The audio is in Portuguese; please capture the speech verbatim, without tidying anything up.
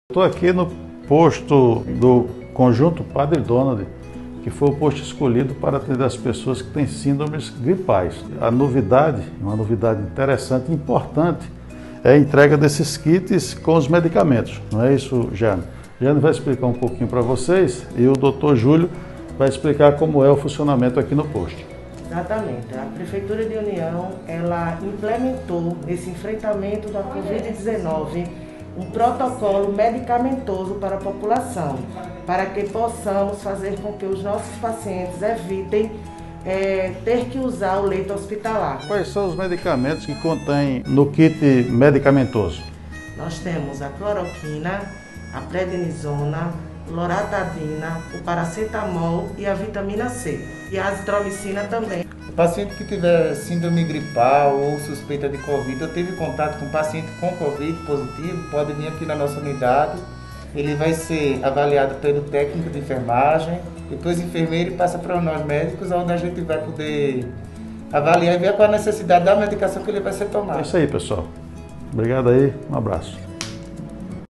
Estou aqui no posto do Conjunto Padre Donald, que foi o posto escolhido para atender as pessoas que têm síndromes gripais. A novidade, uma novidade interessante e importante, é a entrega desses kits com os medicamentos. Não é isso, Jane? Jane vai explicar um pouquinho para vocês e o doutor Júlio vai explicar como é o funcionamento aqui no posto. Exatamente. A Prefeitura de União, ela implementou nesse enfrentamento da covid dezenove um protocolo medicamentoso para a população, para que possamos fazer com que os nossos pacientes evitem é, ter que usar o leito hospitalar. Quais são os medicamentos que contém no kit medicamentoso? Nós temos a cloroquina, a prednisona, loratadina, o paracetamol e a vitamina C. E a azitromicina também. O paciente que tiver síndrome gripal ou suspeita de Covid, ou teve contato com um paciente com Covid positivo, pode vir aqui na nossa unidade. Ele vai ser avaliado pelo técnico de enfermagem, depois o enfermeiro passa para nós médicos, onde a gente vai poder avaliar e ver qual a necessidade da medicação que ele vai ser tomado. É isso aí, pessoal. Obrigado aí, um abraço.